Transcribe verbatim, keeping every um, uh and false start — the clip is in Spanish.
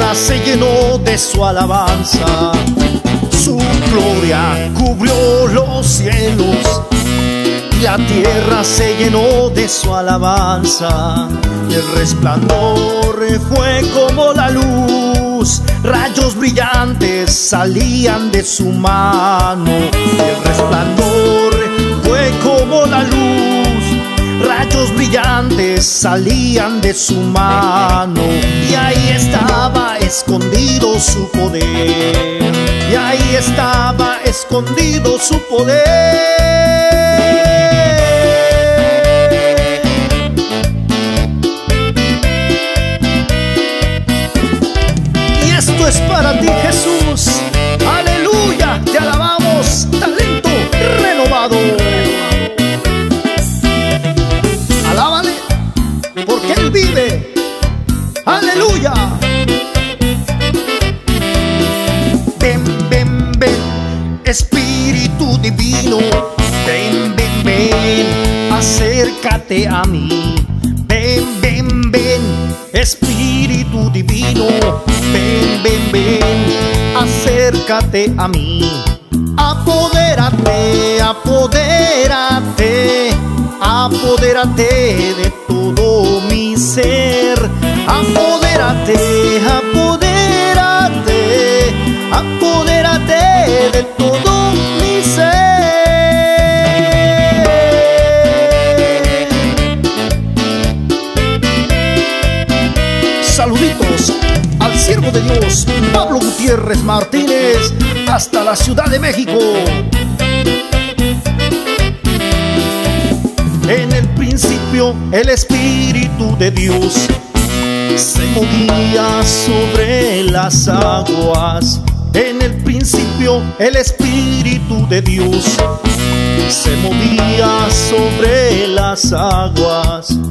tierra se llenó de su alabanza. Su gloria cubrió los cielos y la tierra se llenó de su alabanza. Y el resplandor fue como la luz, rayos brillantes salían de su mano. Y el resplandor fue como la luz, rayos brillantes salían de su mano. Y ahí estaba escondido su poder, y ahí estaba escondido su poder. Y esto es para ti, Jesús. Aleluya, te alabamos, talento renovado. Alábale, porque Él vive. Aleluya. Ven, ven, ven, Espíritu Divino. Ven, ven, ven, acércate a mí. Ven, ven, ven, Espíritu Divino. Ven, ven, ven, acércate a mí. Apodérate, apodérate, apodérate de todo mi ser. Apodérate, apodérate, apodérate de todo mi ser. Saluditos al siervo de Dios, Pablo Gutiérrez Martínez, hasta la Ciudad de México. En el principio el Espíritu de Dios se movía sobre las aguas. En el principio el Espíritu de Dios se movía sobre las aguas.